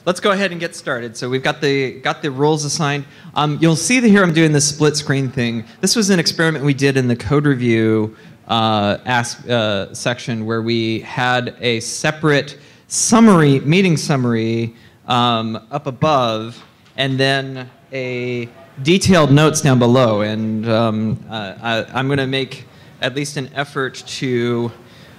let's go ahead and get started. So we've got the roles assigned. You'll see that here I'm doing this split screen thing. This was an experiment we did in the code review section where we had a separate summary, meeting summary up above, and then a detailed notes down below. And I'm going to make at least an effort to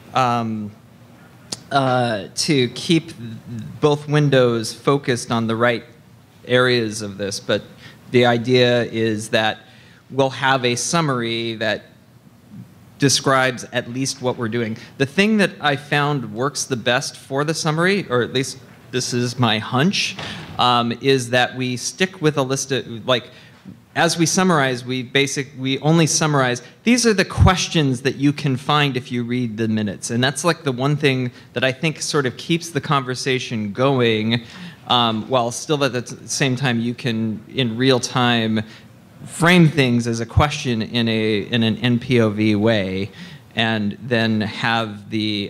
keep both windows focused on the right areas of this. But the idea is that we'll have a summary that describes at least what we're doing. The thing that I found works the best for the summary, or at least this is my hunch, is that we stick with a list of, like, as we summarize, we only summarize, these are the questions that you can find if you read the minutes. And that's like the one thing that I think sort of keeps the conversation going, while still at the same time you can, in real time, frame things as a question in an NPOV way, and then have the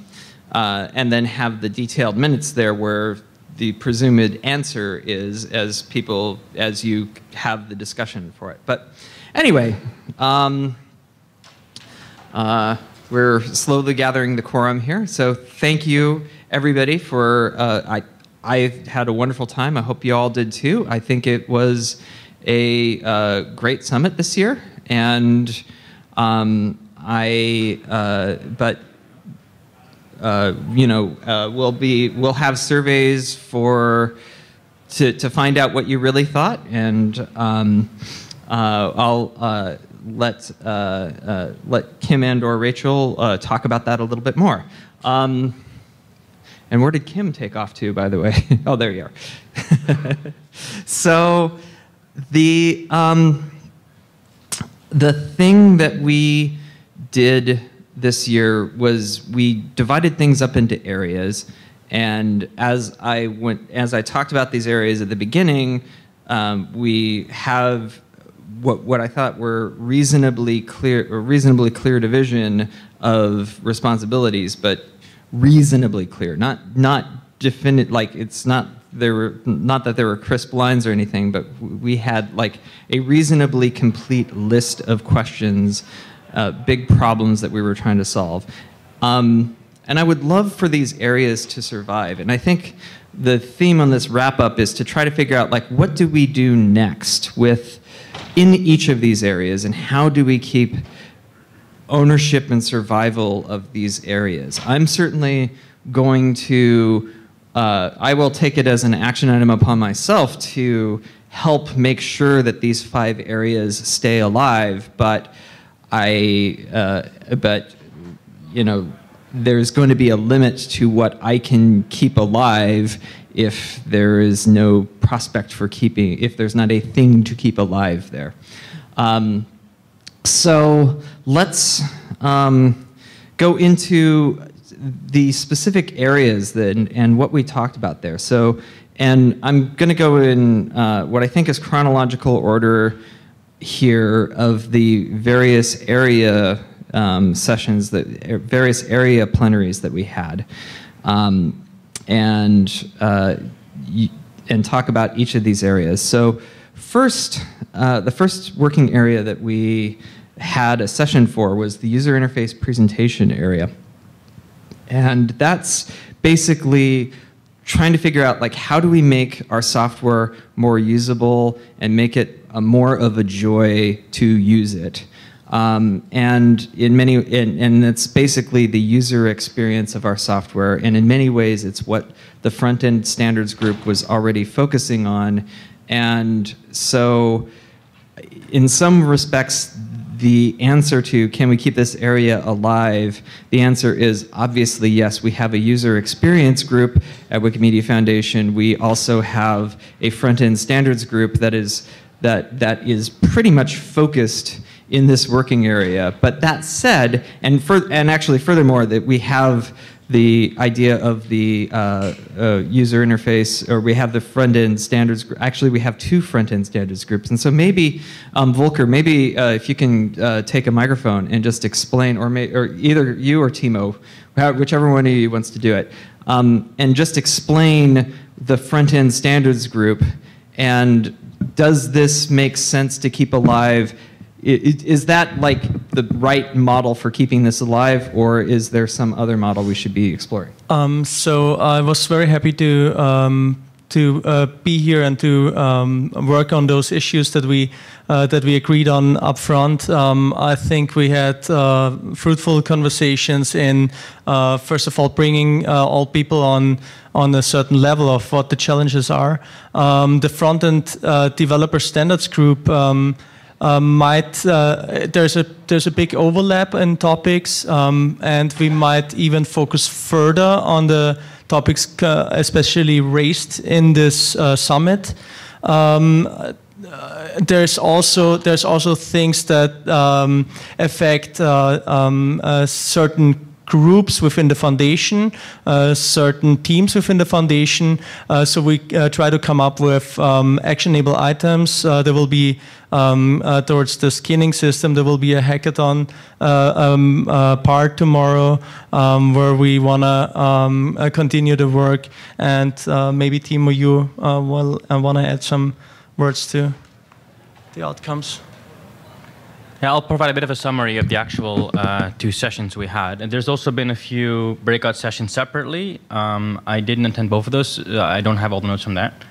detailed minutes there where the presumed answer is as you have the discussion for it. But anyway, we're slowly gathering the quorum here. So thank you, everybody, for, I had a wonderful time. I hope you all did too. I think it was a great summit this year. And we'll have surveys to find out what you really thought, and I'll let Kim and/or Rachel talk about that a little bit more. And where did Kim take off to, by the way? Oh, there you are. So the thing that we did this year was we divided things up into areas, and as I talked about these areas at the beginning, we have what I thought were reasonably clear division of responsibilities, but reasonably clear, not definite, like it's not that there were crisp lines or anything, but we had like a reasonably complete list of questions, big problems that we were trying to solve. And I would love for these areas to survive. And I think the theme on this wrap-up is to try to figure out, like, what do we do next in each of these areas, and how do we keep ownership and survival of these areas? I'm certainly going to, I will take it as an action item upon myself to help make sure that these 5 areas stay alive, but there's going to be a limit to what I can keep alive if there is no prospect for if there's not a thing to keep alive there. So let's go into the specific areas and what we talked about there. So, and I'm going to go in what I think is chronological order here of the various area sessions, various area plenaries that we had, and talk about each of these areas. So first, the first working area that we had a session for was the user interface presentation area. And that's basically trying to figure out, like, how do we make our software more usable and make it more of a joy to use it. And it's basically the user experience of our software, and in many ways it's what the front-end standards group was already focusing on. And so in some respects, the answer to can we keep this area alive, the answer is obviously yes. We have a user experience group at Wikimedia Foundation. We also have a front-end standards group that is pretty much focused in this working area. But that said, and actually furthermore, that we have the idea of the user interface, or we have the front-end standards group. Actually, we have 2 front-end standards groups. And so maybe, Volker, maybe if you can take a microphone and just explain, or either you or Timo, whichever one of you wants to do it, and just explain the front-end standards group, and does this make sense to keep alive? Is that like the right model for keeping this alive, or is there some other model we should be exploring? So I was very happy to be here and to work on those issues that we agreed on up front. I think we had fruitful conversations in first of all bringing all people on a certain level of what the challenges are. The front-end developer standards group there's a big overlap in topics, and we might even focus further on the topics especially raised in this summit. There's also things that affect certain groups within the foundation, certain teams within the foundation. So we try to come up with actionable items. There will be, towards the skinning system, there will be a hackathon part tomorrow where we want to continue the work. And maybe Timo, you will want to add some words to the outcomes. Yeah, I'll provide a bit of a summary of the actual 2 sessions we had. And there's also been a few breakout sessions separately. I didn't attend both of those. I don't have all the notes from that.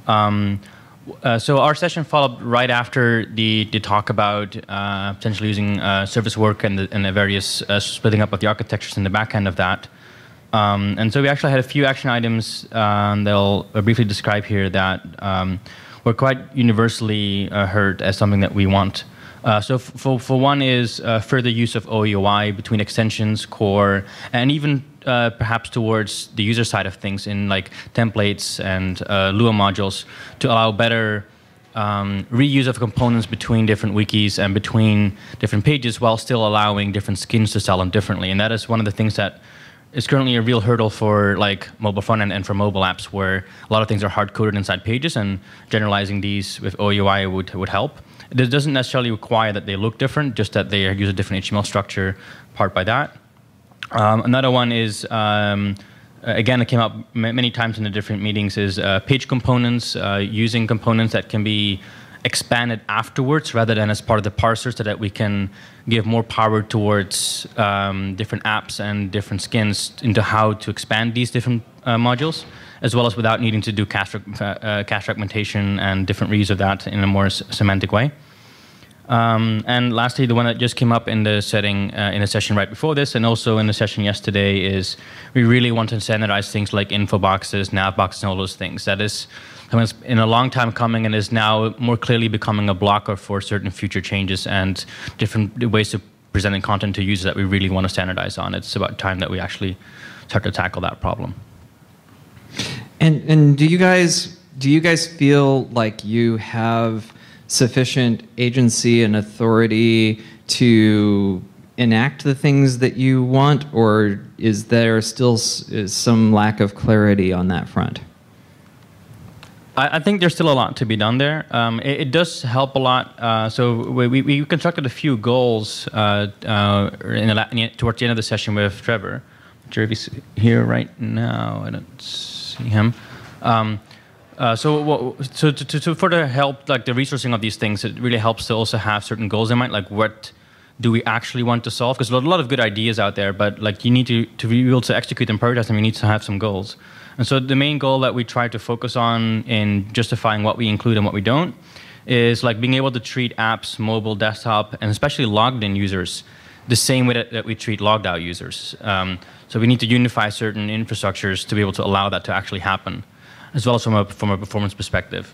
So our session followed right after the talk about potentially using service work and the various splitting up of the architectures in the back end of that. And so we actually had a few action items that I'll briefly describe here that were quite universally heard as something that we want. So for one is further use of OUI between extensions, core, and even perhaps towards the user side of things in like templates and Lua modules to allow better reuse of components between different wikis and between different pages while still allowing different skins to sell them differently. And that is one of the things that is currently a real hurdle for like mobile front-end and for mobile apps, where a lot of things are hard-coded inside pages, and generalizing these with OUI would help. It doesn't necessarily require that they look different, just that they use a different HTML structure part by that. Another one is, again, it came up many times in the different meetings, is page components, using components that can be expanded afterwards rather than as part of the parser, so that we can give more power towards different apps and different skins into how to expand these different modules, as well as without needing to do cache fragmentation and different reuse of that in a more semantic way. And lastly, the one that just came up in the setting in a session right before this, and also in the session yesterday, is we really want to standardize things like info boxes, nav boxes, and all those things. That is something that's in a long time coming and is now more clearly becoming a blocker for certain future changes and different ways of presenting content to users that we really want to standardize on. It's about time that we actually start to tackle that problem. And do you guys feel like you have sufficient agency and authority to enact the things that you want, or is there still some lack of clarity on that front? I think there's still a lot to be done there. It does help a lot. So we constructed a few goals towards the end of the session with Trevor. Jervy's here right now. I don't see him. So to further help like the resourcing of these things, it really helps to also have certain goals in mind, like what do we actually want to solve? Because there's a lot of good ideas out there, but like you need to be able to execute and prioritize them, you need to have some goals. And so the main goal that we try to focus on in justifying what we include and what we don't is like being able to treat apps, mobile, desktop, and especially logged in users the same way that we treat logged out users. So we need to unify certain infrastructures to be able to allow that to actually happen, as well as from a performance perspective.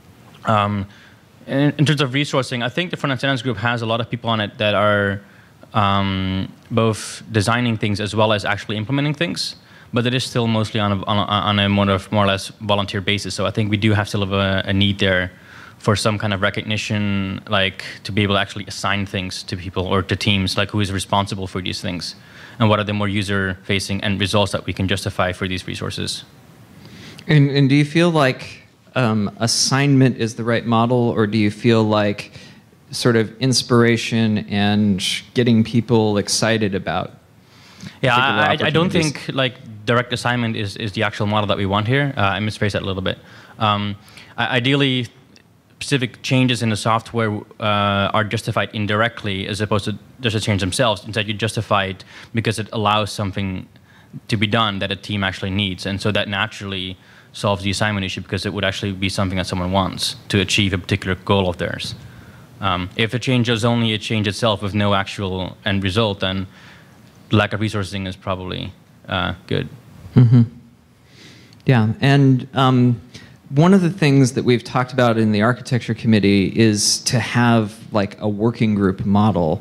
In terms of resourcing, I think the front-end standards group has a lot of people on it that are both designing things as well as actually implementing things, but it is still mostly on a more or less volunteer basis. So I think we do have still have a need there for some kind of recognition, like to be able to actually assign things to people or to teams, like who is responsible for these things, and what are the more user-facing end results that we can justify for these resources. And do you feel like assignment is the right model, or do you feel like sort of inspiration and getting people excited about? Yeah, I don't think like direct assignment is the actual model that we want here. I misphrased that a little bit. Ideally, specific changes in the software are justified indirectly as opposed to just the change themselves. Instead, you justify it because it allows something to be done that a team actually needs. And so that naturally solves the assignment issue because it would actually be something that someone wants to achieve a particular goal of theirs. If a change is only a change itself with no actual end result, then lack of resourcing is probably good. Mm-hmm. Yeah, and one of the things that we've talked about in the architecture committee is to have like a working group model.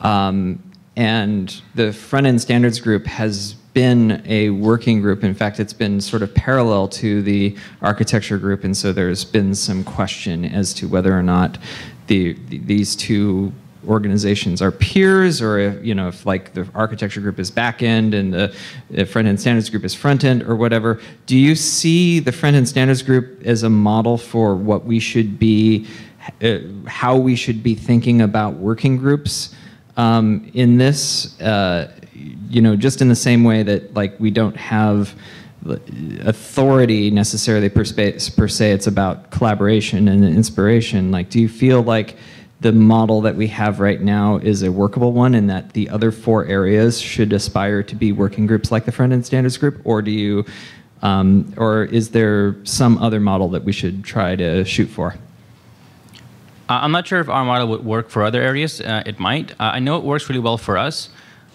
And the front-end standards group has been a working group. In fact, it's been sort of parallel to the architecture group, and so there's been some question as to whether or not these two organizations are peers, or if like the architecture group is back end and the front end standards group is front end or whatever. Do you see the front end standards group as a model for what we should be, how we should be thinking about working groups in this? Just in the same way that like we don't have authority necessarily per se, it's about collaboration and inspiration. Like, do you feel like the model that we have right now is a workable one, and that the other 4 areas should aspire to be working groups like the front-end standards group, or do you, or is there some other model that we should try to shoot for? I'm not sure if our model would work for other areas. It might. I know it works really well for us,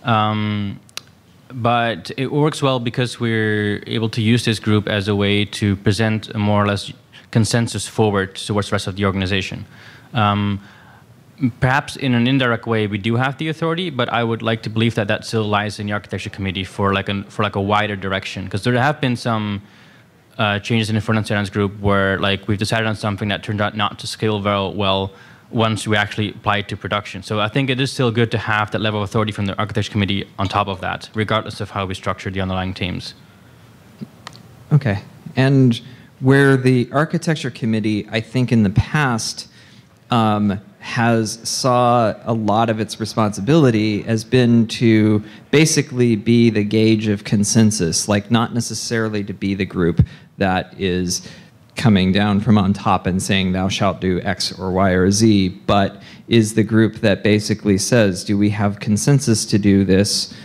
but it works well because we're able to use this group as a way to present a more or less consensus forward towards the rest of the organization. Perhaps in an indirect way, we do have the authority, but I would like to believe that that still lies in the architecture committee for like a wider direction. Because there have been some changes in the front-end standards group where like we've decided on something that turned out not to scale very well once we actually apply it to production. So I think it is still good to have that level of authority from the architecture committee on top of that, regardless of how we structure the underlying teams. Okay, and where the architecture committee, I think in the past, has saw a lot of its responsibility has been to basically be the gauge of consensus, like not necessarily to be the group that is coming down from on top and saying thou shalt do X or Y or Z, but is the group that basically says, do we have consensus to do this?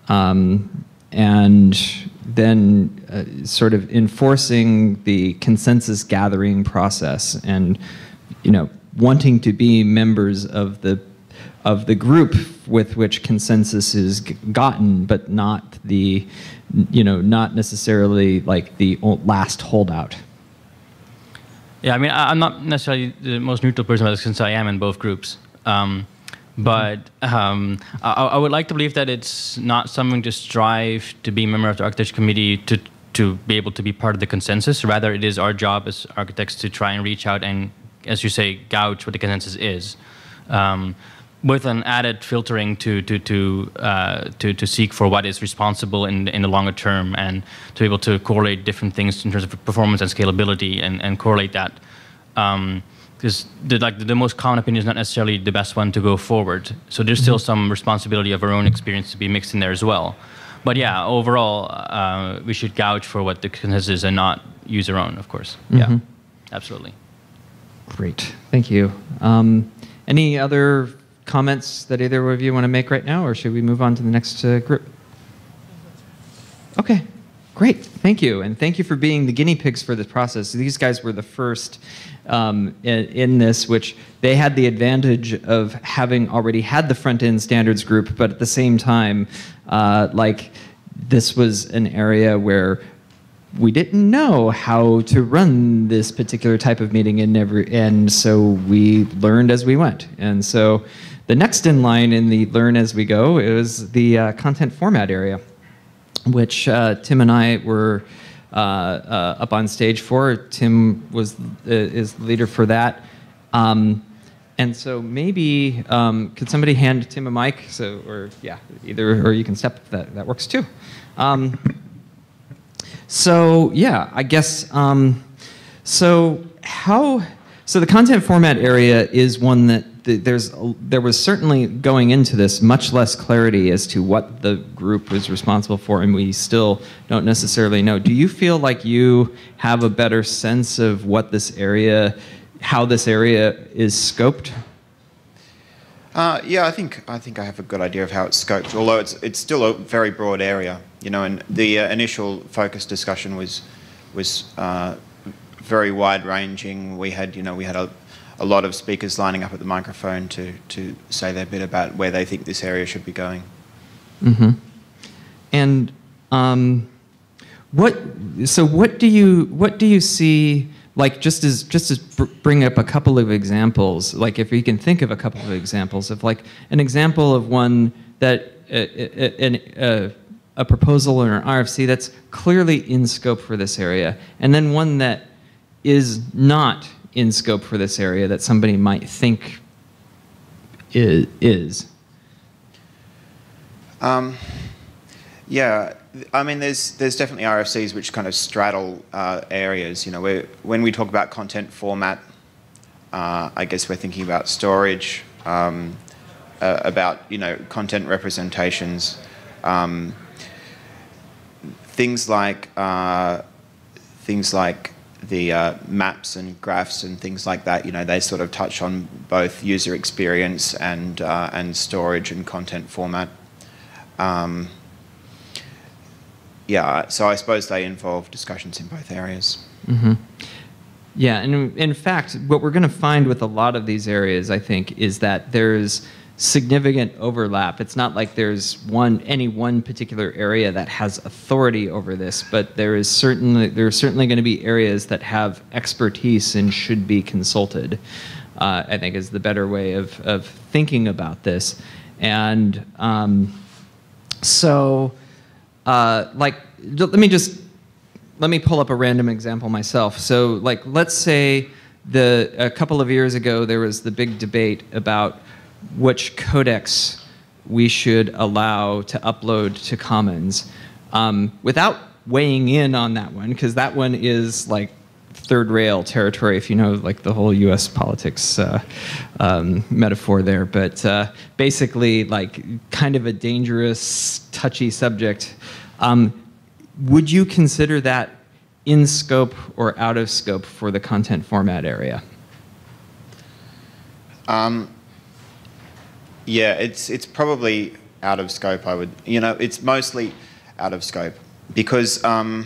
And then sort of enforcing the consensus gathering process and, wanting to be members of the group with which consensus is gotten, but not the, not necessarily like the last holdout. Yeah, I mean, I'm not necessarily the most neutral person about this since I am in both groups. But I would like to believe that it's not something to strive to be a member of the architecture committee to be able to be part of the consensus. Rather, it is our job as architects to try and reach out and, as you say, gouge what the consensus is, with an added filtering to seek for what is responsible in the longer term, and to be able to correlate different things in terms of performance and scalability, and correlate that. Because the most common opinion is not necessarily the best one to go forward. So there's still some responsibility of our own experience to be mixed in there as well. But yeah, overall, we should gouge for what the consensus is and not use our own, of course. Yeah, absolutely. Great, thank you. Any other comments that either of you want to make right now, or should we move on to the next group? Okay, great, thank you. And thank you for being the guinea pigs for this process. These guys were the first in this, which they had the advantage of having already had the front-end standards group, but at the same time, like this was an area where we didn't know how to run this particular type of meeting, and so we learned as we went. And so the next in line in the learn as we go is the content format area, which Tim and I were up on stage for. Tim is the leader for that. And so maybe, could somebody hand Tim a mic? So, or yeah, or you can step, that works too. So yeah, I guess, so So the content format area is one that there was certainly going into this much less clarity as to what the group was responsible for, and we still don't necessarily know. Do you feel like you have a better sense of what this area, how this area is scoped? Yeah, I think I have a good idea of how it's scoped. Although it's still a very broad area, you know. And the initial focus discussion was very wide-ranging. We had a lot of speakers lining up at the microphone to say their bit about where they think this area should be going. Mm-hmm. And what do you see? Like just as bring up a couple of examples. Like if you can think of a couple of examples of like an example of one that a proposal or an RFC that's clearly in scope for this area, and then one that is not in scope for this area that somebody might think is. Yeah, I mean, there's definitely RFCs which kind of straddle areas. You know, when we talk about content format, I guess we're thinking about storage, about content representations, things like the maps and graphs and things like that. You know, they sort of touch on both user experience and storage and content format. Yeah, so I suppose they involve discussions in both areas. Mm-hmm. Yeah, and in fact, what we're going to find with a lot of these areas, I think, is that there's significant overlap. It's not like there's any one particular area that has authority over this, but there are certainly going to be areas that have expertise and should be consulted. I think is the better way of thinking about this, and so. Let me pull up a random example myself. So, like, let's say a couple of years ago there was the big debate about which codecs we should allow to upload to Commons. Without weighing in on that one, because that one is like third rail territory, if you know, like the whole U.S. politics metaphor there. But basically, like, kind of a dangerous, touchy subject. Would you consider that in scope or out of scope for the content format area? Yeah, it's probably out of scope. It's mostly out of scope because.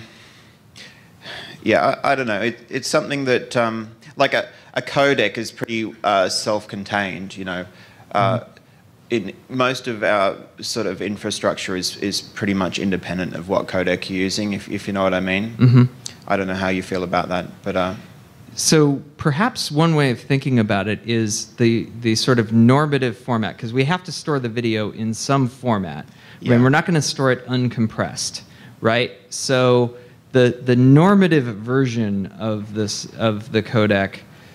Yeah, I don't know. It's something that, like a codec is pretty self-contained, you know. In most of our sort of infrastructure is pretty much independent of what codec you're using, if you know what I mean. Mm-hmm. I don't know how you feel about that, but... So perhaps one way of thinking about it is the sort of normative format, because we have to store the video in some format, yeah. And we're not going to store it uncompressed, right? So... The normative version of the codec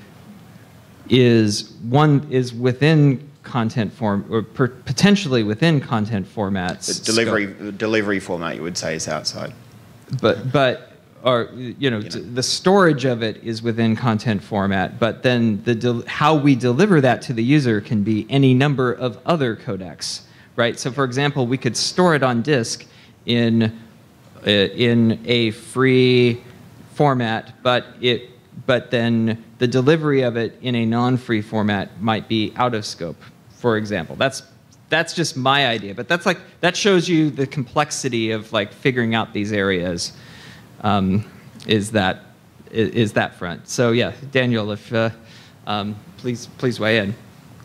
is within content form, or potentially within content formats. The delivery format, you would say, is outside. But the storage of it is within content format. But then how we deliver that to the user can be any number of other codecs, right? So, for example, we could store it on disk in a free format, but then the delivery of it in a non-free format might be out of scope, for example. That's just my idea, but that shows you the complexity of like figuring out these areas. Is that front? So yeah, Daniel, if please weigh in.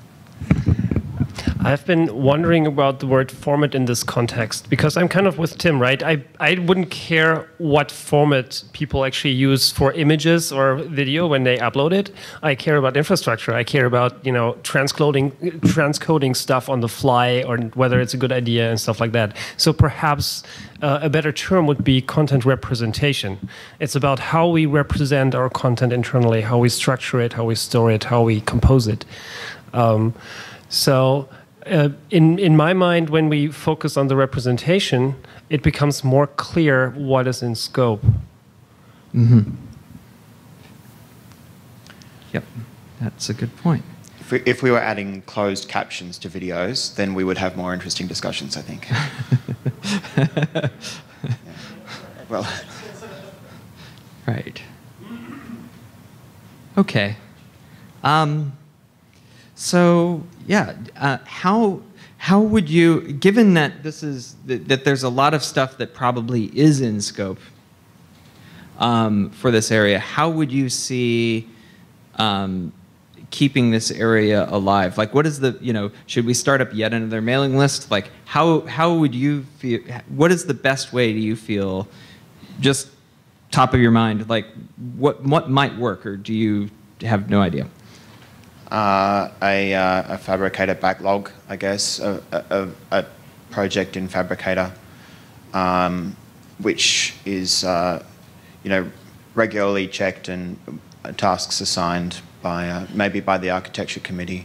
I've been wondering about the word format in this context, because I'm kind of with Tim, right? I wouldn't care what format people actually use for images or video when they upload it. I care about infrastructure. I care about, transcoding stuff on the fly, or whether it's a good idea and stuff like that. So perhaps a better term would be content representation. It's about how we represent our content internally, how we structure it, how we store it, how we compose it. In my mind, when we focus on the representation, it becomes more clear what is in scope. Mm-hmm. Yep. That's a good point. If we were adding closed captions to videos, then we would have more interesting discussions, I think. Yeah. Well, right. Okay. So yeah, how would you, given that that there's a lot of stuff that probably is in scope for this area, how would you see keeping this area alive? Like, what is should we start up yet another mailing list? Like, how would you feel? What is the best way, do you feel, just top of your mind, like what might work, or do you have no idea? A Phabricator backlog, I guess, a project in Phabricator, which is regularly checked and tasks assigned by maybe by the architecture committee.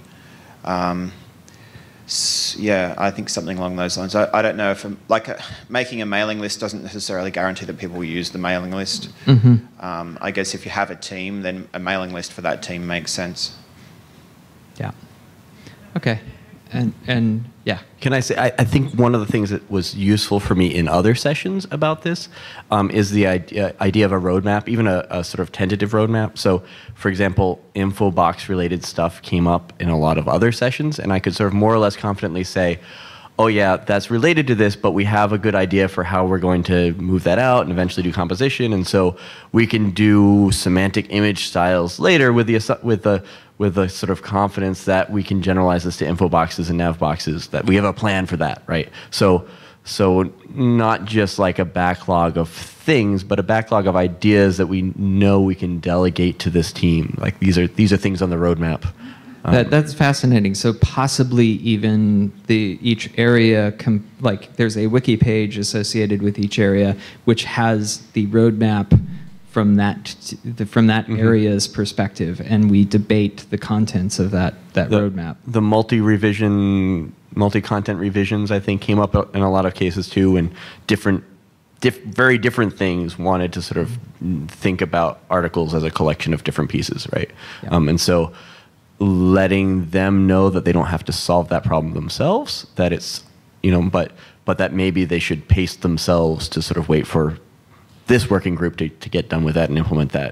Yeah, I think something along those lines. I don't know if making a mailing list doesn't necessarily guarantee that people will use the mailing list. Mm-hmm. I guess if you have a team, then a mailing list for that team makes sense. Yeah. Okay. And yeah. Can I say, I think one of the things that was useful for me in other sessions about this is the idea of a roadmap, even a sort of tentative roadmap. So, for example, InfoBox related stuff came up in a lot of other sessions, and I could sort of more or less confidently say, oh yeah, that's related to this, but we have a good idea for how we're going to move that out and eventually do composition, and so we can do semantic image styles later with the sort of confidence that we can generalize this to info boxes and nav boxes, that we have a plan for that, right? So not just like a backlog of things, but a backlog of ideas that we know we can delegate to this team. Like these are things on the roadmap. That's fascinating. So possibly even each area, there's a wiki page associated with each area, which has the roadmap from that mm-hmm. area's perspective, and we debate the contents of that roadmap. The multi-content revisions, I think, came up in a lot of cases too, and very different things wanted to sort of think about articles as a collection of different pieces, right? Yeah. And so letting them know that they don't have to solve that problem themselves, that it's, but that maybe they should pace themselves to sort of wait for this working group to get done with that and implement that,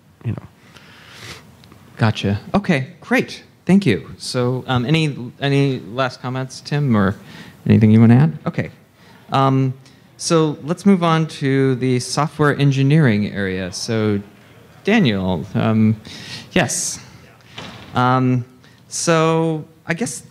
Gotcha. Okay, great. Thank you. So any last comments, Tim, or anything you want to add? Okay. So let's move on to the software engineering area. So Daniel, yes. So I guess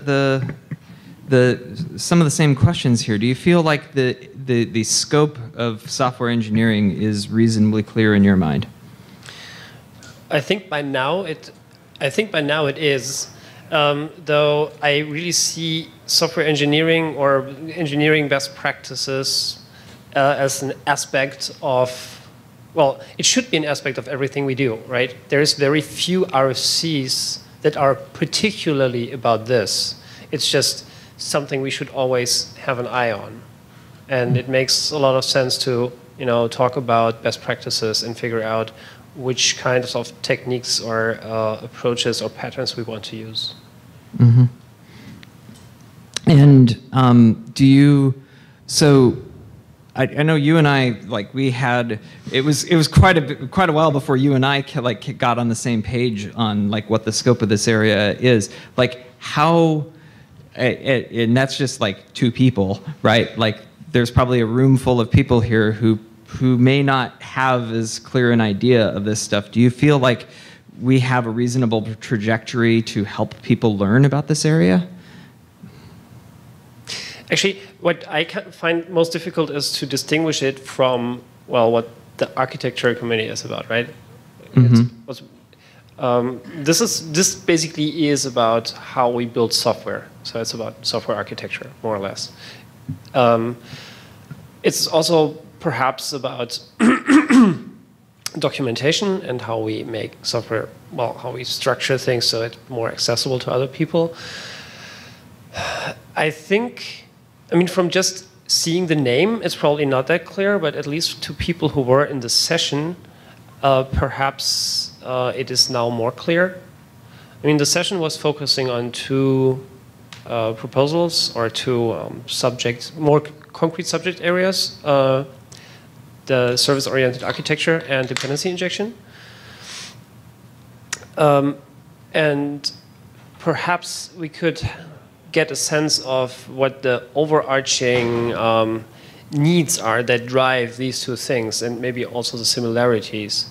some of the same questions here. Do you feel like the scope of software engineering is reasonably clear in your mind? I think by now it is. Though I really see software engineering or engineering best practices as an aspect of, well, it should be an aspect of everything we do, right? There's very few RFCs that are particularly about this. It's just something we should always have an eye on. And it makes a lot of sense to, talk about best practices and figure out which kinds of techniques or approaches or patterns we want to use. Mm-hmm. And I know you and I, we had, it was quite a while before you and I got on the same page on what the scope of this area is. How, and that's just two people, right? There's probably a room full of people here who may not have as clear an idea of this stuff. Do you feel like we have a reasonable trajectory to help people learn about this area? Actually, what I find most difficult is to distinguish it from, what the architecture committee is about, right? Mm-hmm. This basically is about how we build software. So it's about software architecture, more or less. It's also perhaps about documentation and how we make software, how we structure things so it's more accessible to other people. From just seeing the name, it's probably not that clear, but at least to people who were in the session, perhaps it is now more clear. I mean, the session was focusing on two proposals or two more concrete subject areas, the service-oriented architecture and dependency injection. And perhaps we could get a sense of what the overarching needs are that drive these two things, and maybe also the similarities.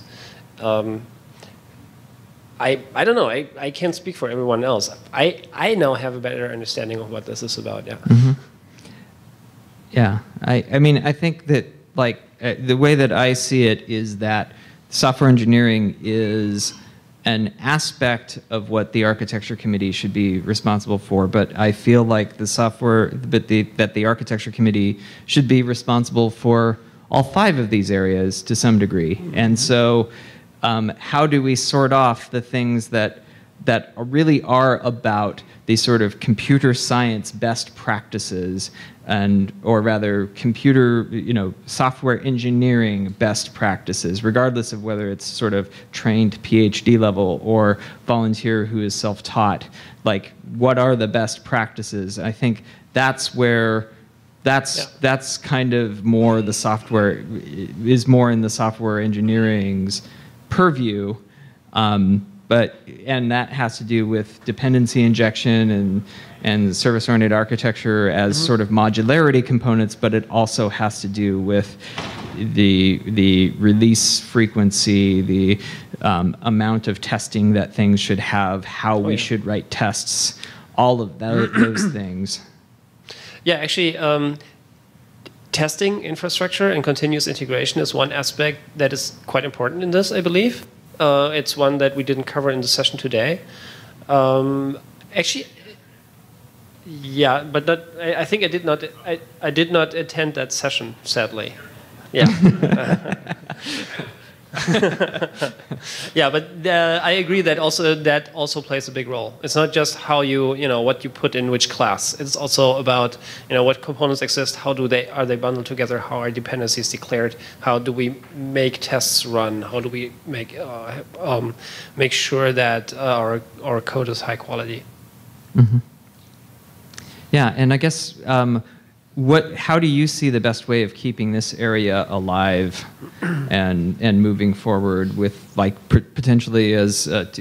I don't know. I can't speak for everyone else. I now have a better understanding of what this is about. Yeah. Mm-hmm. Yeah. I mean, I think that like the way that I see it is that software engineering is an aspect of what the architecture committee should be responsible for, but I feel like that the architecture committee should be responsible for all 5 of these areas to some degree. And so how do we sort off the things that really are about these sort of computer science best practices, or rather software engineering best practices, regardless of whether it's sort of trained PhD level or volunteer who is self-taught. Like, what are the best practices? I think that's where that's kind of more the software is more in the software engineering's purview. And that has to do with dependency injection and service-oriented architecture as sort of modularity components, but it also has to do with the release frequency, the amount of testing that things should have, how we should write tests, all of those things. Yeah, actually, testing infrastructure and continuous integration is one aspect that is quite important in this, I believe. It's one that we didn't cover in the session today. Actually, yeah, but I think I did not. I did not attend that session, sadly. Yeah. Yeah, but I agree that also plays a big role. It's not just how what you put in which class. It's also about what components exist. How are they bundled together? How are dependencies declared? How do we make tests run? How do we make sure that our code is high quality? Mm-hmm. Yeah, and I guess how do you see the best way of keeping this area alive and moving forward with, like, potentially as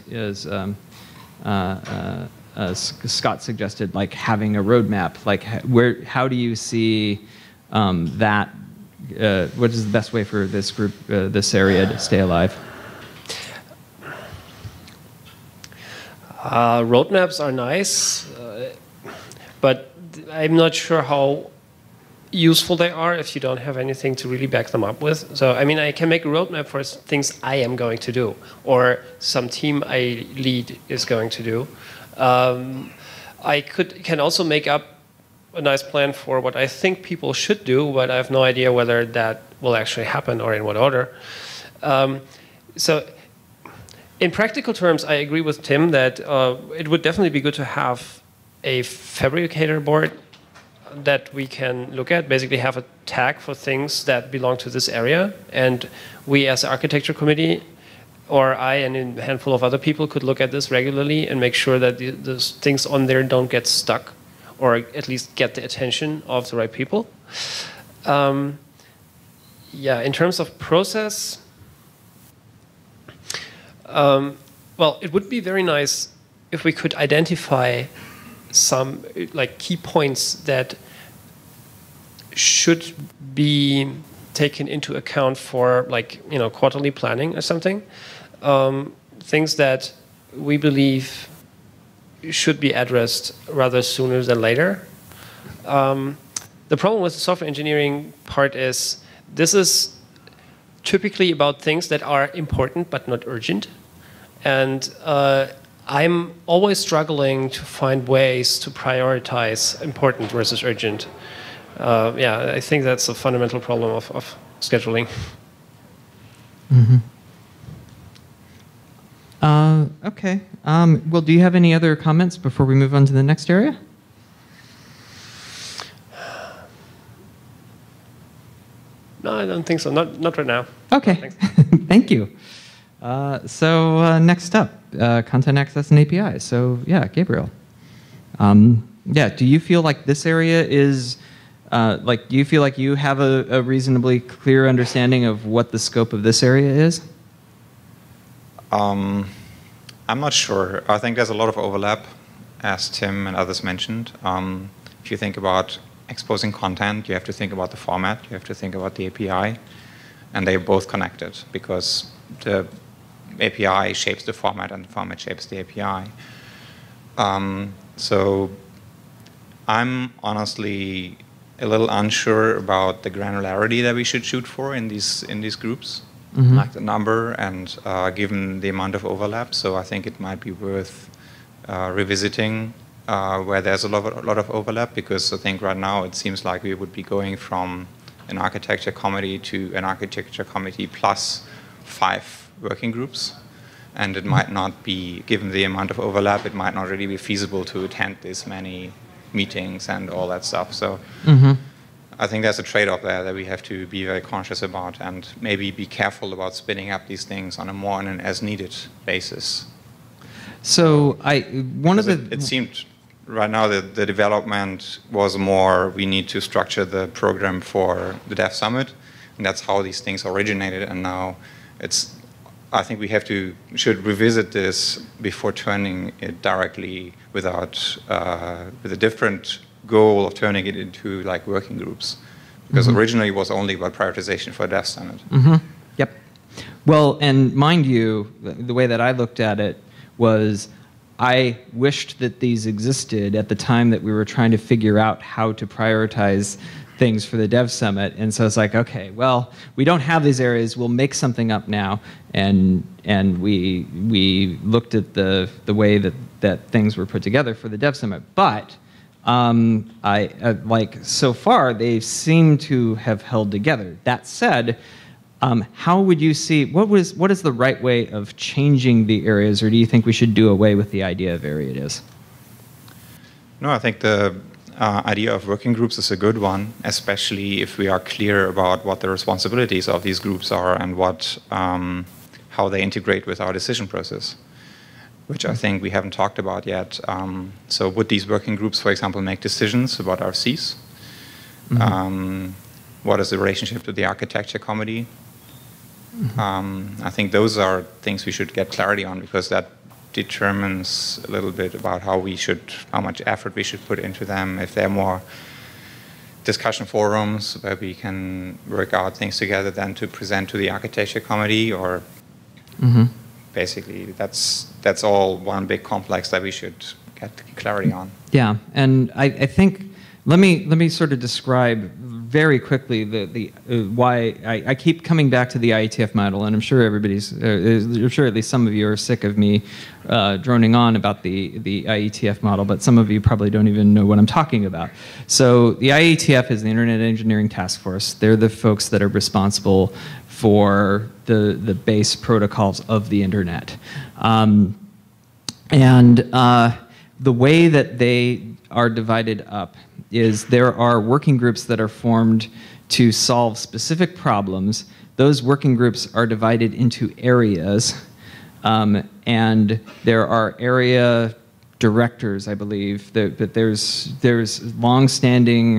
Scott suggested, like having a roadmap? Like, how do you see that? What is the best way for this group, this area, to stay alive? Roadmaps are nice, but I'm not sure how useful they are if you don't have anything to really back them up with. So, I mean, I can make a roadmap for things I am going to do, or some team I lead is going to do. I can also make up a nice plan for what I think people should do, but I have no idea whether that will actually happen or in what order. So, in practical terms, I agree with Tim that it would definitely be good to have a fabricator board that we can look at, basically have a tag for things that belong to this area. And we as an architecture committee, or I and a handful of other people, could look at this regularly and make sure that the things on there don't get stuck, or at least get the attention of the right people. Yeah, in terms of process, well, it would be very nice if we could identify some key points that should be taken into account for quarterly planning or something. Things that we believe should be addressed rather sooner than later. The problem with the software engineering part is this is typically about things that are important but not urgent. And I'm always struggling to find ways to prioritize important versus urgent. Yeah, I think that's a fundamental problem of scheduling. Mm-hmm. Okay. Well, do you have any other comments before we move on to the next area? No, I don't think so. Not right now. Okay. Thank you. So next up content access and APIs. So yeah, Gabriel. Yeah, do you feel like this area is, do you feel like you have a reasonably clear understanding of what the scope of this area is? I'm not sure. I think there's a lot of overlap, as Tim and others mentioned. If you think about exposing content, you have to think about the format, you have to think about the API, and they're both connected because the API shapes the format and the format shapes the API. So I'm honestly a little unsure about the granularity that we should shoot for in these groups, like the number and given the amount of overlap. So I think it might be worth revisiting where there's a lot of overlap, because I think right now it seems like we would be going from an architecture committee to an architecture committee plus 5 working groups. And it might not be, given the amount of overlap, it might not really be feasible to attend this many meetings and all that stuff. So I think there's a trade-off there that we have to be very conscious about, and maybe be careful about spinning up these things on an as-needed basis. So it seemed right now that the development was more, we need to structure the program for the Dev Summit, and that's how these things originated. And now I think we should revisit this before turning it directly with a different goal of turning it into like working groups, because originally it was only about prioritization for Dev Summit. Yep. Well, and mind you, the way that I looked at it was, I wished that these existed at the time that we were trying to figure out how to prioritize things for the Dev Summit. And so it's like, okay, well, we don't have these areas, we'll make something up now. And we looked at the way that things were put together for the Dev Summit. But so far, they seem to have held together. That said, how would you see, what is the right way of changing the areas, or do you think we should do away with the idea of areas? No, I think the idea of working groups is a good one, especially if we are clear about what the responsibilities of these groups are and how they integrate with our decision process, which I think we haven't talked about yet. So would these working groups, for example, make decisions about RCs? What is the relationship to the architecture committee? I think those are things we should get clarity on, because that determines a little bit about how much effort we should put into them. If they're more discussion forums where we can work out things together then to present to the architecture committee, or basically that's all one big complex that we should get clarity on. Yeah, and I think let me sort of describe very quickly why I keep coming back to the IETF model, and I'm sure I'm sure at least some of you are sick of me droning on about the IETF model, but some of you probably don't even know what I'm talking about. So the IETF is the Internet Engineering Task Force. They're the folks that are responsible for the base protocols of the internet, and the way that they are divided up is there are working groups that are formed to solve specific problems. Those working groups are divided into areas, and there are area directors, I believe. But there's long-standing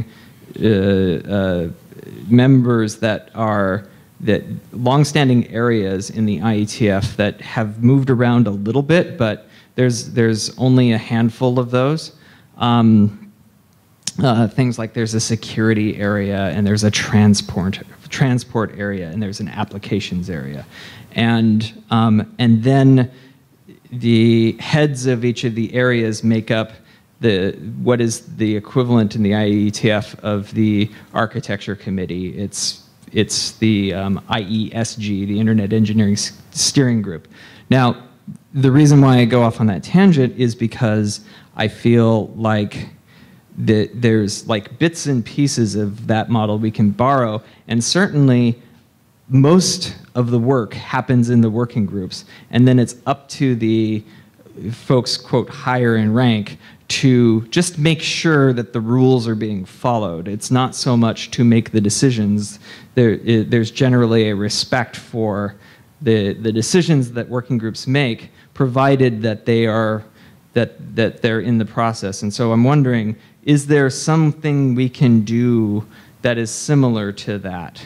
members long-standing areas in the IETF that have moved around a little bit, but there's only a handful of those. Things like there's a security area, and there's a transport area, and there's an applications area, and then the heads of each of the areas make up what is the equivalent in the IETF of the architecture committee. It's the IESG, the Internet Engineering Steering Group. Now, the reason why I go off on that tangent is because I feel like there's like bits and pieces of that model we can borrow, and certainly most of the work happens in the working groups, and then it's up to the folks, quote, higher in rank to just make sure that the rules are being followed. It's not so much to make the decisions. There's generally a respect for the decisions that working groups make, provided that that they're in the process. And so I'm wondering, is there something we can do that is similar to that?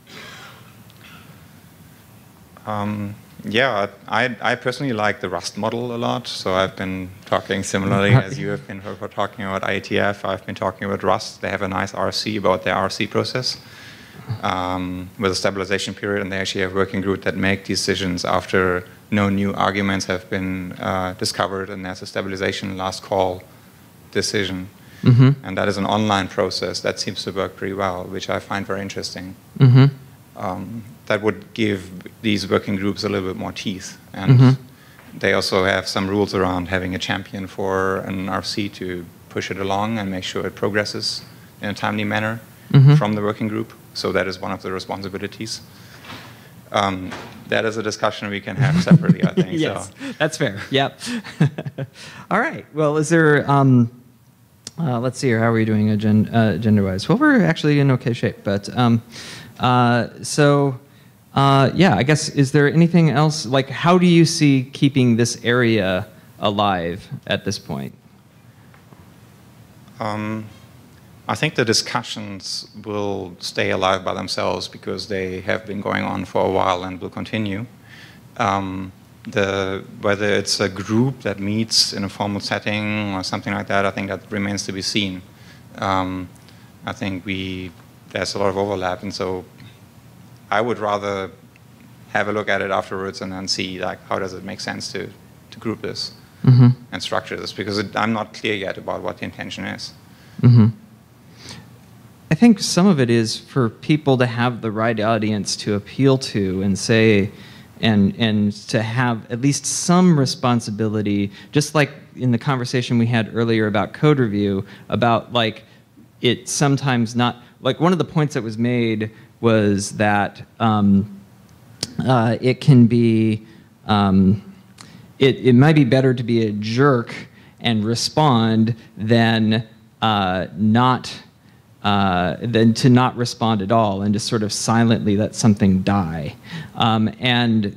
Yeah, I personally like the Rust model a lot. So I've been talking similarly as you have been talking about IETF. I've been talking about Rust. They have a nice RC about their RC process with a stabilization period, and they actually have a working group that make decisions after no new arguments have been discovered, and there's a stabilization last call decision. Mm-hmm. And that is an online process that seems to work pretty well, which I find very interesting. Mm-hmm. That would give these working groups a little bit more teeth. And mm-hmm. they also have some rules around having a champion for an RC to push it along and make sure it progresses in a timely manner mm-hmm. from the working group. So that is one of the responsibilities. That is a discussion we can have separately, I think. Yes, so. That's fair. Yep. All right. Well, is there... let's see here. How are we doing agenda-wise? Well, we're actually in okay shape. But yeah, I guess, is there anything else? Like, how do you see keeping this area alive at this point? I think the discussions will stay alive by themselves because they have been going on for a while and will continue. Whether it's a group that meets in a formal setting or something like that, I think that remains to be seen. I think there's a lot of overlap, and so I would rather have a look at it afterwards and then see like how does it make sense to group this mm-hmm. and structure this, because I'm not clear yet about what the intention is. Mm-hmm. I think some of it is for people to have the right audience to appeal to and say, and to have at least some responsibility, just like in the conversation we had earlier about code review, about like it sometimes not, like one of the points that was made was that it can be, it might be better to be a jerk and respond than to not respond at all and just sort of silently let something die, and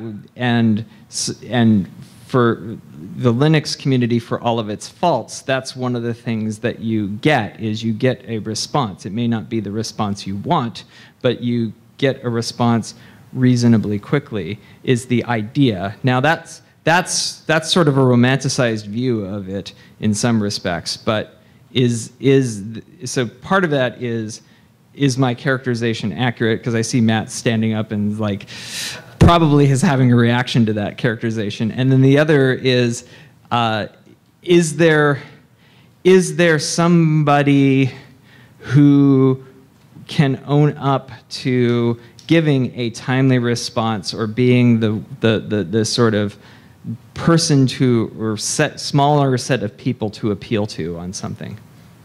for the Linux community, for all of its faults, that's one of the things that you get a response. It may not be the response you want, but you get a response reasonably quickly. Is the idea. Now that's sort of a romanticized view of it in some respects, but. So part of that is my characterization accurate? Because I see Matt standing up and like probably is having a reaction to that characterization. And then the other is there somebody who can own up to giving a timely response or being the sort of person to, or smaller set of people to appeal to on something?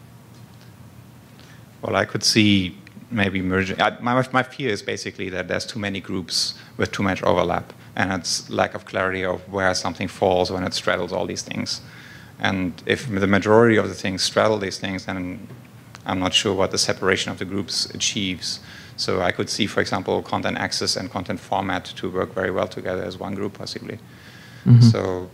Well, I could see maybe merging. My fear is basically that there's too many groups with too much overlap, and it's lack of clarity of where something falls when it straddles all these things. And if the majority of the things straddle these things, then I'm not sure what the separation of the groups achieves. So I could see, for example, content access and content format to work very well together as one group, possibly. Mm-hmm. So,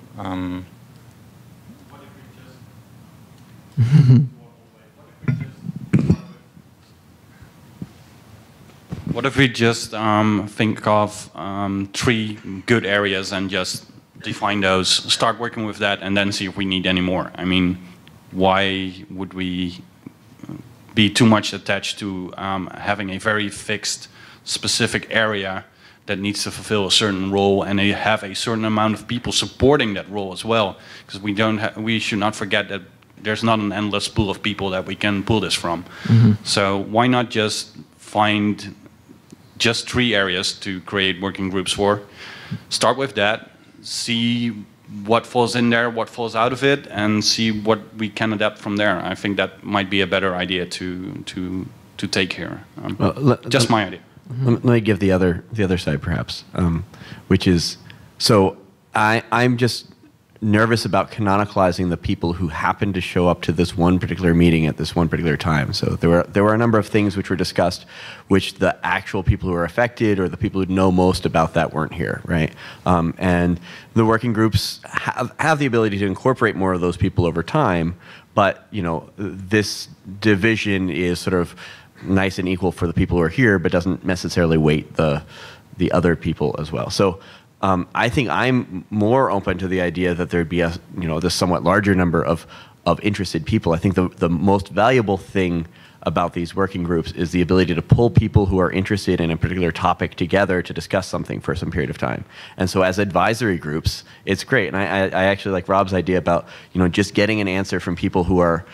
what if we just think of 3 good areas and just define those, start working with that, and then see if we need any more? I mean, why would we be too much attached to having a very fixed, specific area that needs to fulfill a certain role, and they have a certain amount of people supporting that role as well? Because we should not forget that there's not an endless pool of people that we can pull this from. Mm-hmm. So why not just find just 3 areas to create working groups for, start with that, see what falls in there, what falls out of it, and see what we can adapt from there. I think that might be a better idea to take here. Just my idea. Mm-hmm. Let me give the other side, perhaps, which is, so I'm just nervous about canonicalizing the people who happened to show up to this one particular meeting at this one particular time. So there were a number of things which were discussed, which the actual people who were affected or the people who know most about that weren't here, right? And the working groups have the ability to incorporate more of those people over time, but this division is sort of nice and equal for the people who are here, but doesn't necessarily weight the other people as well. So I think I'm more open to the idea that there'd be this somewhat larger number of interested people. I think the most valuable thing about these working groups is the ability to pull people who are interested in a particular topic together to discuss something for some period of time. And so as advisory groups, it's great. And I actually like Rob's idea about just getting an answer from people who are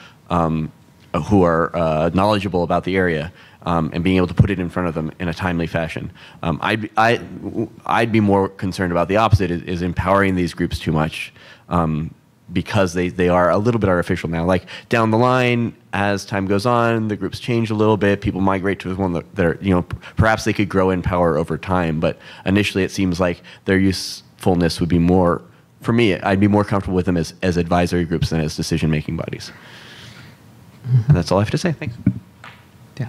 knowledgeable about the area. And being able to put it in front of them in a timely fashion. I'd be more concerned about the opposite, is empowering these groups too much, because they are a little bit artificial now. Like down the line, as time goes on, the groups change a little bit. People migrate to one that are, perhaps they could grow in power over time. But initially, it seems like their usefulness would be more, for me, I'd be more comfortable with them as advisory groups than as decision-making bodies. And that's all I have to say. Thanks. Yeah.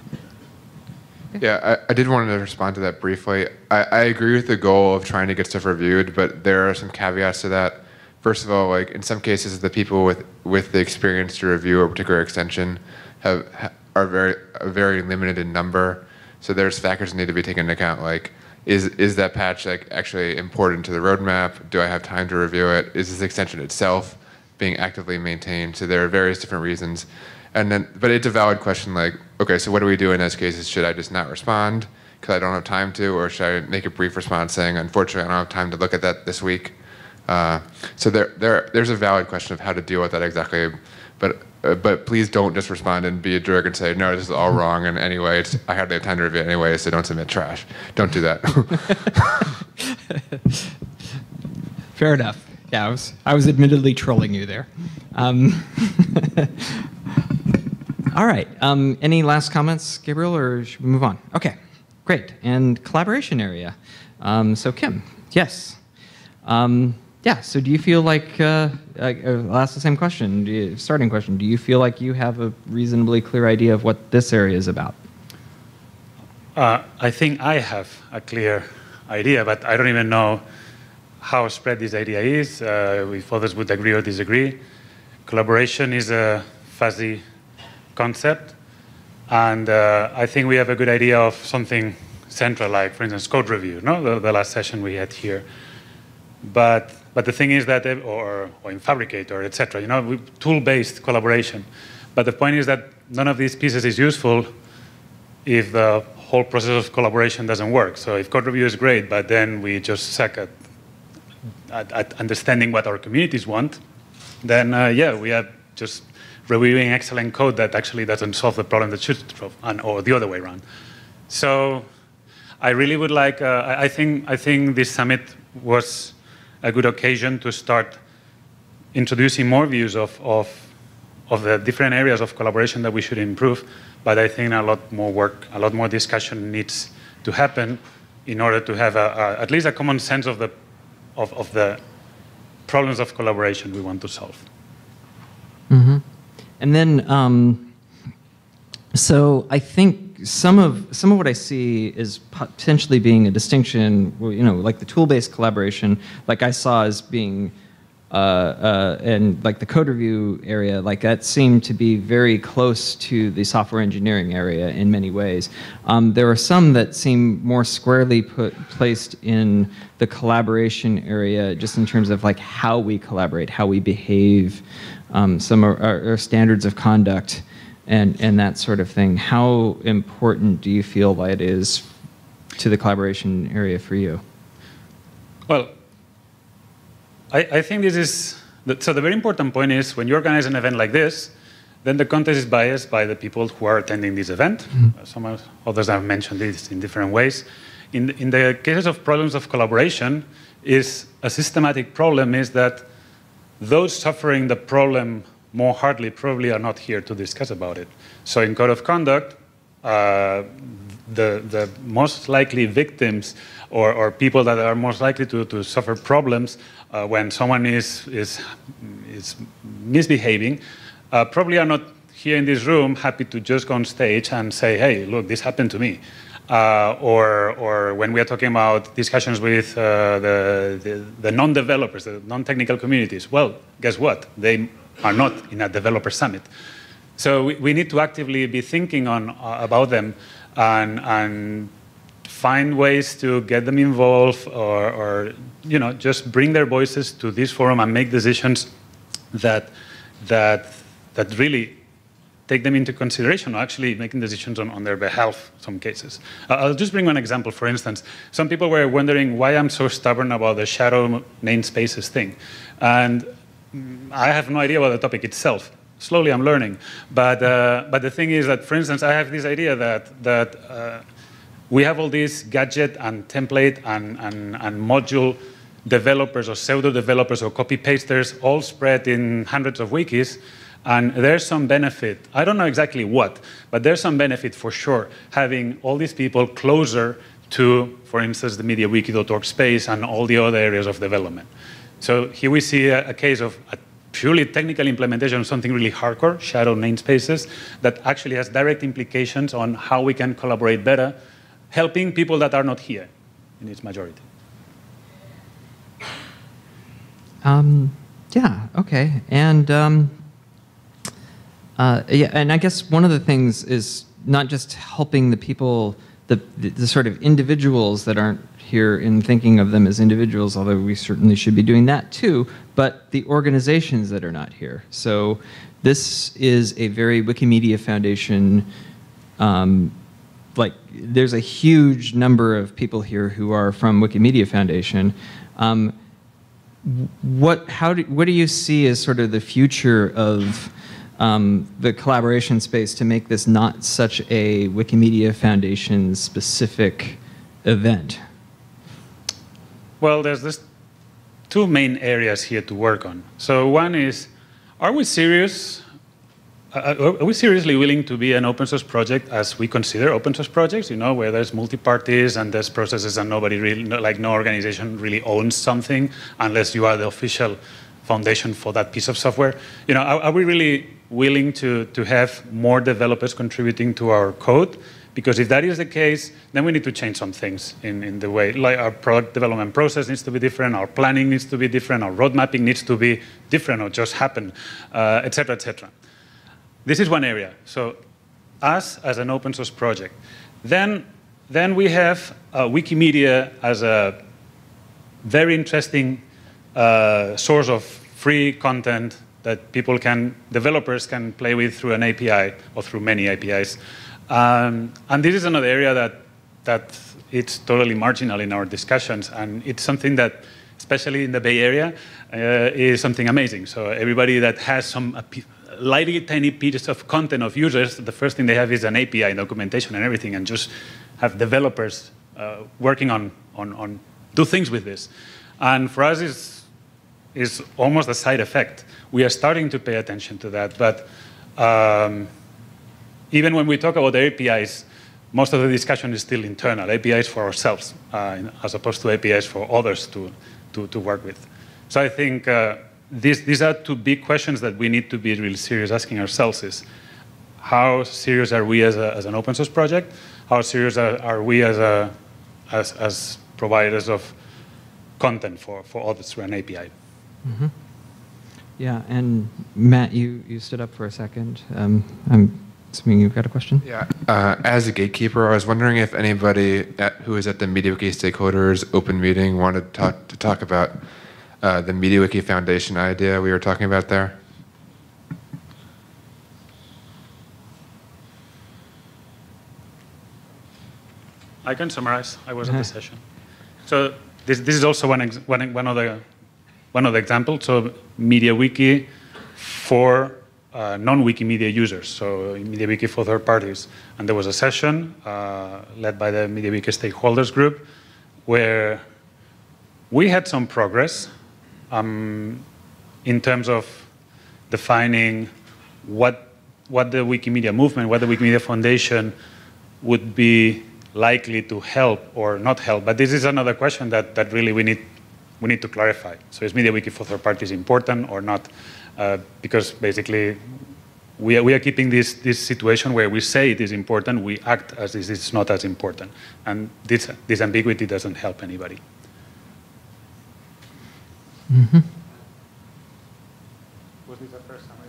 Yeah, I did want to respond to that briefly. I agree with the goal of trying to get stuff reviewed, but there are some caveats to that. First of all, like in some cases, the people with the experience to review a particular extension are very limited in number. So there's factors that need to be taken into account, like is that patch actually important to the roadmap? Do I have time to review it? Is this extension itself being actively maintained? So there are various different reasons. But it's a valid question, like, okay, so what do we do in those cases? Should I just not respond because I don't have time to, or should I make a brief response saying, unfortunately, I don't have time to look at that this week? So there's a valid question of how to deal with that exactly. But please don't just respond and be a jerk and say, no, this is all wrong, and anyway, I hardly have time to review it anyway, so don't submit trash. Don't do that. Fair enough. Yeah, I was admittedly trolling you there. All right. Any last comments, Gabriel, or should we move on? Okay, great. And collaboration area. So Kim, yes. So do you feel like, I'll ask the same question, starting question. Do you feel like you have a reasonably clear idea of what this area is about? I think I have a clear idea, but I don't even know how spread this idea is, if others would agree or disagree. Collaboration is a fuzzy concept, and I think we have a good idea of something central, like, for instance, code review, no? The last session we had here. But the thing is that, or in Fabricator, etc., tool-based collaboration. But the point is that none of these pieces is useful if the whole process of collaboration doesn't work. So if code review is great, but then we just suck at understanding what our communities want, then we are just reviewing excellent code that actually doesn't solve the problem that should solve, or the other way around. So I really would like, I think this summit was a good occasion to start introducing more views of the different areas of collaboration that we should improve. But I think a lot more work, a lot more discussion needs to happen in order to have at least a common sense of the problems of collaboration we want to solve. Mm-hmm. And then, so I think some of what I see is potentially being a distinction, like the tool-based collaboration, like I saw as being, and like the code review area, like that seemed to be very close to the software engineering area in many ways. There are some that seem more squarely placed in the collaboration area, just in terms of like how we collaborate, how we behave, some of our standards of conduct, and that sort of thing. How important do you feel that is to the collaboration area for you? Well, I think this is, so the very important point is when you organize an event like this, then the context is biased by the people who are attending this event. Mm-hmm. Some others have mentioned this in different ways. In the cases of problems of collaboration, is a systematic problem is that those suffering the problem more hardly probably are not here to discuss about it. So in code of conduct, the most likely victims or people that are most likely to suffer problems when someone is misbehaving probably are not here in this room happy to just go on stage and say, hey, look, this happened to me. Or when we are talking about discussions with the non-developers, the non-technical communities, well, guess what? They are not in a developer summit. So we need to actively be thinking about them and find ways to get them involved or just bring their voices to this forum and make decisions that really take them into consideration, or actually making decisions on their behalf in some cases. I'll just bring one example. For instance, some people were wondering why I'm so stubborn about the shadow namespaces thing. And I have no idea about the topic itself. Slowly I'm learning. But the thing is that, for instance, I have this idea that we have all these gadget and template and module developers or pseudo developers or copy pasters all spread in hundreds of wikis. And there's some benefit, I don't know exactly what, but there's some benefit for sure having all these people closer to, for instance, the MediaWiki.org space and all the other areas of development. So here we see a case of a purely technical implementation of something really hardcore, shadow namespaces, that actually has direct implications on how we can collaborate better, helping people that are not here in its majority. Yeah, okay. And yeah, and I guess one of the things is not just helping the people, the sort of individuals that aren't here in thinking of them as individuals, although we certainly should be doing that too, but the organizations that are not here. So this is a very Wikimedia Foundation, like there's a huge number of people here who are from Wikimedia Foundation. What do you see as sort of the future of the collaboration space to make this not such a Wikimedia Foundation specific event? Well, there's two main areas here to work on. So one is, are we serious? Are we seriously willing to be an open source project as we consider open source projects, where there's multi-parties and there's processes and nobody really, like no organization really owns something unless you are the official foundation for that piece of software? Are we really willing to have more developers contributing to our code? Because if that is the case, then we need to change some things in the way, like our product development process needs to be different, our planning needs to be different, our road mapping needs to be different or just happen, et cetera, et cetera. This is one area. So us as an open source project. Then we have Wikimedia as a very interesting source of free content that developers can play with through an API or through many APIs. And this is another area that it's totally marginal in our discussions, and it's something that, especially in the Bay Area, is something amazing. So everybody that has some tiny piece of content of users, the first thing they have is an API documentation and everything, and just have developers working on do things with this. And for us, is almost a side effect. We are starting to pay attention to that, but even when we talk about the APIs, most of the discussion is still internal, APIs for ourselves, as opposed to APIs for others to work with. So I think these are two big questions that we need to be really serious asking ourselves is, how serious are we as an open source project? How serious are we as providers of content for others through an API? Mm-hmm. Yeah, and Matt, you stood up for a second. I'm assuming you've got a question? Yeah. As a gatekeeper, I was wondering if anybody who was at the MediaWiki stakeholders open meeting wanted to talk about the MediaWiki Foundation idea we were talking about there. I can summarize. I was at the session. So this is also one of the examples. So MediaWiki for non-Wikimedia users, so MediaWiki for third parties. And there was a session led by the MediaWiki stakeholders group where we had some progress in terms of defining what the Wikimedia movement, what the Wikimedia Foundation would be likely to help or not help. But this is another question that really we need to clarify. So is MediaWiki for third parties important or not? Because basically we are keeping this situation where we say it is important, we act as if it's not as important. And this ambiguity doesn't help anybody. Mm-hmm. Was this the first summary?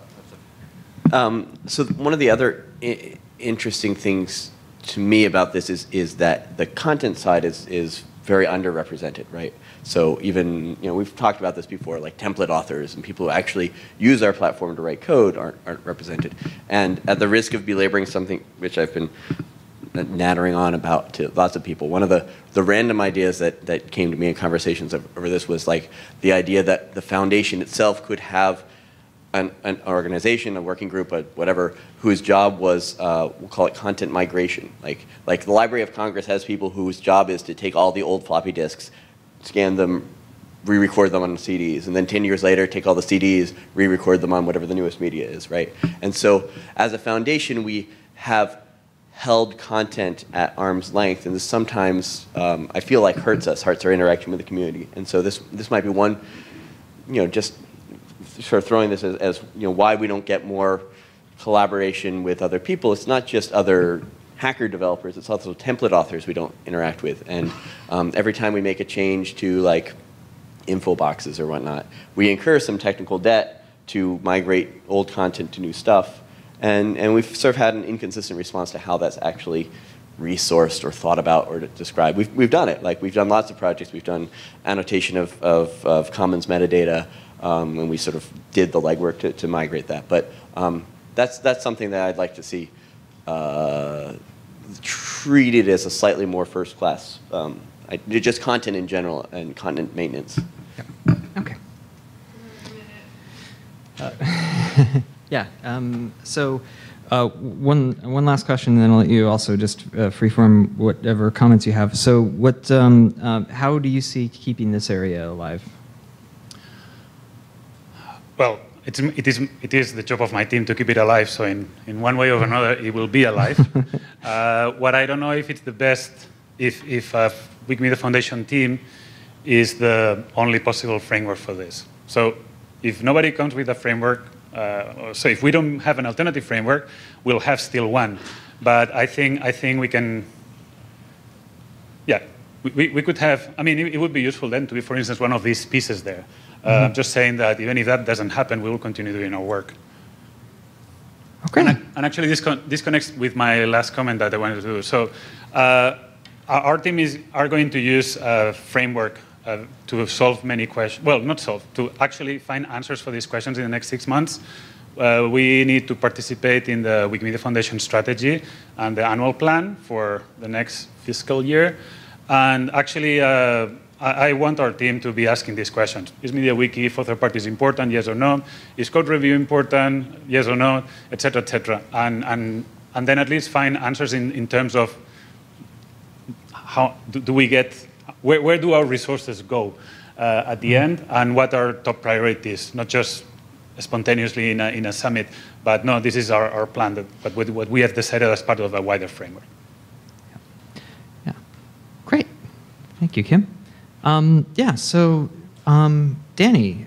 So one of the other interesting things to me about this is that the content side is very underrepresented, right? So even, we've talked about this before, like template authors and people who actually use our platform to write code aren't represented. And at the risk of belaboring something which I've been nattering on about to lots of people, one of the random ideas that came to me in conversations over this was like the idea that the foundation itself could have an organization, a working group, whatever, whose job was, we'll call it content migration. Like the Library of Congress has people whose job is to take all the old floppy disks, scan them, re-record them on CDs, and then 10 years later, take all the CDs, re-record them on whatever the newest media is, right? And so as a foundation, we have held content at arm's length, and this sometimes, I feel like hurts our interaction with the community. And so this might be one, just sort of throwing this as why we don't get more collaboration with other people. It's not just other hacker developers, it's also template authors we don't interact with. And every time we make a change to like info boxes or whatnot, we incur some technical debt to migrate old content to new stuff. And we've sort of had an inconsistent response to how that's actually resourced or thought about or described. We've done it. Like we've done lots of projects. We've done annotation of commons metadata, and we sort of did the legwork to migrate that. But that's something that I'd like to see treated as a slightly more first class, just content in general and content maintenance. Yeah. Okay. Yeah. So one last question, and then I'll let you also just freeform whatever comments you have. So what? How do you see keeping this area alive? Well, it is the job of my team to keep it alive. So in one way or another, it will be alive. What I don't know if it's the best, if Wikimedia Foundation team is the only possible framework for this. So if nobody comes with a framework, so if we don't have an alternative framework, we'll have still one. But I think we can, yeah, we could have, I mean, it would be useful then to be, for instance, one of these pieces there. I'm just saying that even if that doesn't happen, we will continue doing our work. Okay. And actually, this connects with my last comment that I wanted to do. So our team are going to use a framework to solve many questions. Well, not solve, to actually find answers for these questions in the next 6 months. We need to participate in the Wikimedia Foundation strategy and the annual plan for the next fiscal year. And actually, I want our team to be asking these questions. Is MediaWiki for third parties important, yes or no? Is code review important, yes or no, et cetera, et cetera. And then at least find answers in terms of how do we get, where do our resources go at the end, and what are top priorities, not just spontaneously in a summit, but no, this is our plan, but what we have decided as part of a wider framework. Yeah. Great. Thank you, Kim. Yeah, so Danny,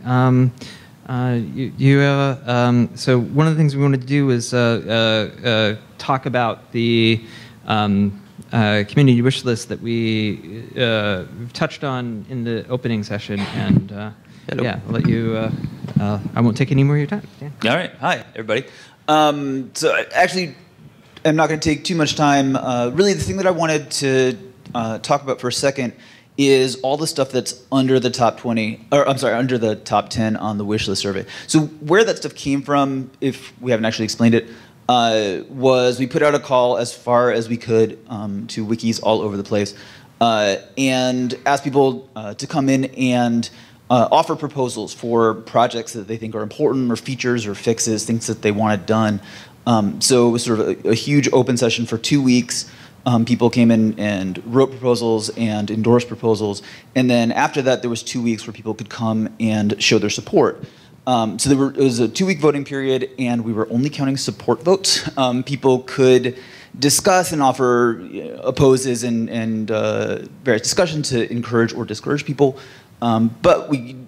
so one of the things we wanted to do is talk about the community wish list that we touched on in the opening session, and yeah, I'll let you, I won't take any more of your time. Dan. All right, hi everybody. So actually, I'm not going to take too much time. Really, the thing that I wanted to talk about for a second is all the stuff that's under the top 20, or I'm sorry, under the top 10 on the wish list survey. So where that stuff came from, if we haven't actually explained it, was we put out a call as far as we could to wikis all over the place and asked people to come in and offer proposals for projects that they think are important, or features or fixes, things that they wanted done. So it was sort of a huge open session for 2 weeks. People came in and wrote proposals and endorsed proposals. And then after that, there was 2 weeks where people could come and show their support. So it was a 2-week voting period, and we were only counting support votes. People could discuss and offer opposes and various discussion to encourage or discourage people. But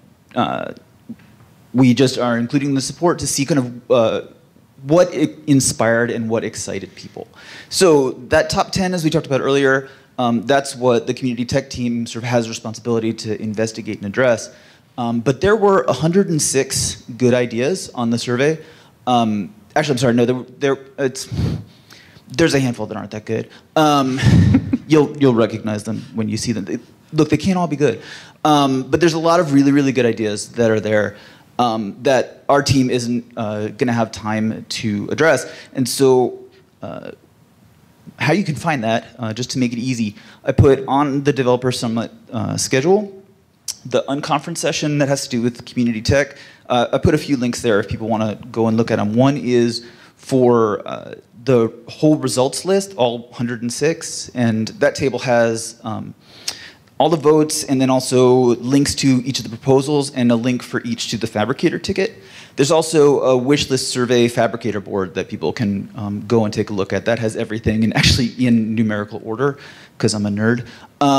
we just are including the support to see kind of what inspired and what excited people. So that top 10, as we talked about earlier, that's what the community tech team sort of has responsibility to investigate and address. But there were 106 good ideas on the survey. Actually, I'm sorry, no, there's a handful that aren't that good. You'll recognize them when you see them. Look, they can't all be good. But there's a lot of really, really good ideas that are there that our team isn't going to have time to address. And so how you can find that, just to make it easy, I put on the Developer Summit schedule the unconference session that has to do with community tech. I put a few links there if people want to go and look at them. One is for the whole results list, all 106, and that table has all the votes and then also links to each of the proposals and a link for each to the Fabricator ticket. There's also a wish list survey Fabricator board that people can go and take a look at. That has everything, and actually in numerical order, because I'm a nerd.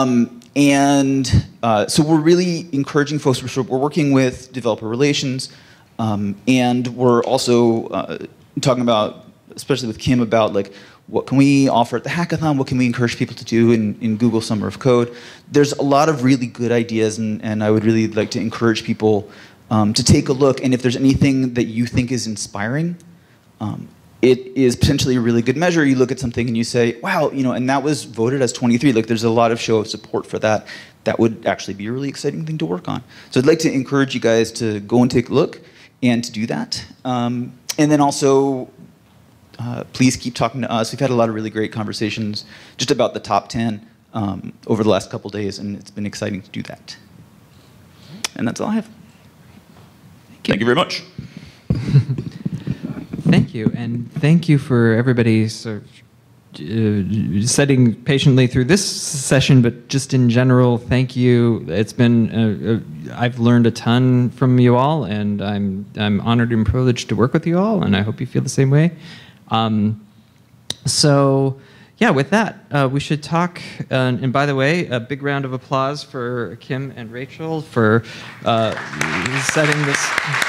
So we're really encouraging folks. We're working with developer relations, and we're also talking about, especially with Kim, about like, what can we offer at the hackathon? What can we encourage people to do in Google Summer of Code? There's a lot of really good ideas, and I would really like to encourage people to take a look. And if there's anything that you think is inspiring, it is potentially a really good measure. You look at something and you say, wow, and that was voted as 23. Like, there's a lot of show of support for that. That would actually be a really exciting thing to work on. So I'd like to encourage you guys to go and take a look and to do that. And then also, please keep talking to us. We've had a lot of really great conversations just about the top 10 over the last couple days, and it's been exciting to do that. And that's all I have. Thank you very much. Thank you, and thank you for everybody sort of sitting patiently through this session, but just in general, thank you. It's been, I've learned a ton from you all, and I'm honored and privileged to work with you all, and I hope you feel the same way. So yeah, with that, we should talk, and by the way, a big round of applause for Kim and Rachel for setting this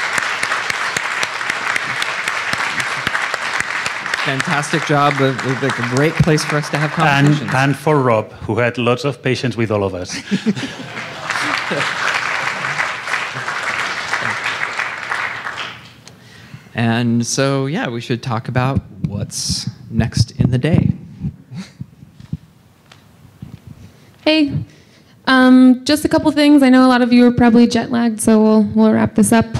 fantastic job, like a great place for us to have conversations. And for Rob, who had lots of patience with all of us. And so, yeah, we should talk about what's next in the day. Hey, just a couple things. I know a lot of you are probably jet lagged, so we'll wrap this up.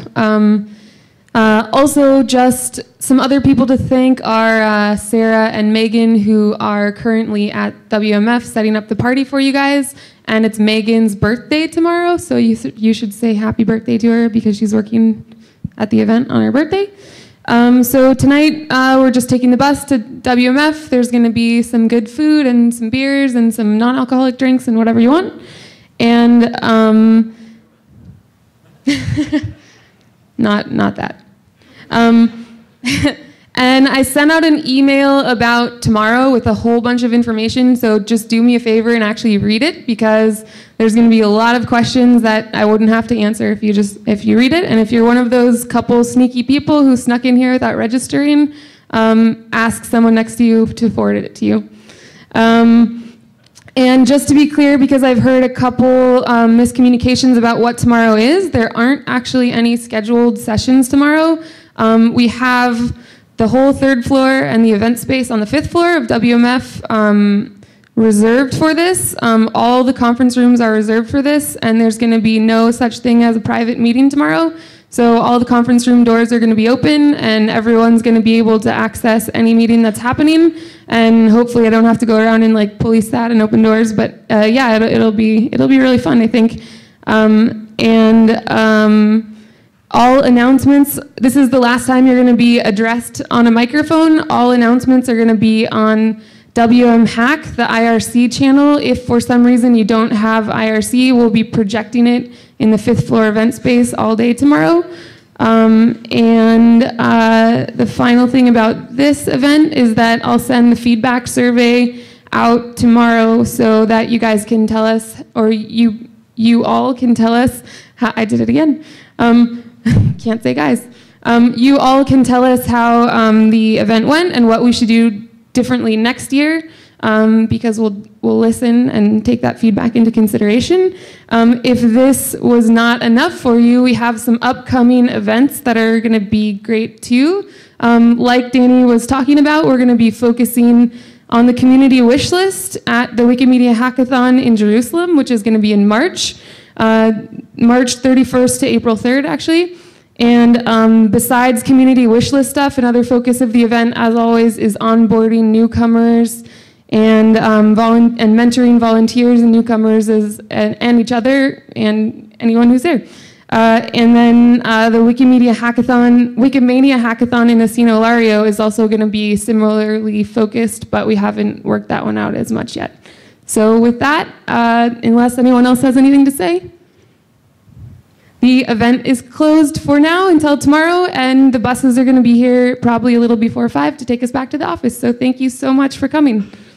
Also, just some other people to thank are Sarah and Megan, who are currently at WMF setting up the party for you guys. And it's Megan's birthday tomorrow, so you should say happy birthday to her because she's working at the event on her birthday. So tonight, we're just taking the bus to WMF. There's going to be some good food and some beers and some non-alcoholic drinks and whatever you want. And not that. And I sent out an email about tomorrow with a whole bunch of information, so just do me a favor and actually read it, because there's going to be a lot of questions that I wouldn't have to answer if you read it. And if you're one of those couple sneaky people who snuck in here without registering, ask someone next to you to forward it to you. And just to be clear, because I've heard a couple miscommunications about what tomorrow is, there aren't actually any scheduled sessions tomorrow. We have the whole third floor and the event space on the fifth floor of WMF reserved for this. All the conference rooms are reserved for this, and there's going to be no such thing as a private meeting tomorrow. So all the conference room doors are going to be open, and everyone's going to be able to access any meeting that's happening. And hopefully, I don't have to go around and like police that and open doors. But yeah, it'll be really fun, I think. All announcements, this is the last time you're going to be addressed on a microphone. All announcements are going to be on WM Hack, the IRC channel. If for some reason you don't have IRC, we'll be projecting it in the fifth floor event space all day tomorrow. The final thing about this event is that I'll send the feedback survey out tomorrow so that you guys can tell us, or you all can tell us, I did it again, can't say guys. You all can tell us how the event went and what we should do differently next year, because we'll listen and take that feedback into consideration. If this was not enough for you, we have some upcoming events that are going to be great too. Like Danny was talking about, we're going to be focusing on the community wish list at the Wikimedia Hackathon in Jerusalem, which is going to be in March, March 31st to April 3rd, actually. And besides community wish list stuff, another focus of the event, as always, is onboarding newcomers and mentoring volunteers and newcomers and each other and anyone who's there. And then the Wikimania Hackathon in Asino Lario is also going to be similarly focused, but we haven't worked that one out as much yet. So with that, unless anyone else has anything to say, the event is closed for now until tomorrow, and the buses are going to be here probably a little before 5 to take us back to the office. So thank you so much for coming.